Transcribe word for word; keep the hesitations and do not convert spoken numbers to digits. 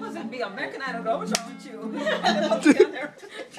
supposed to be American Idol. What's wrong with you? They're supposed to be down there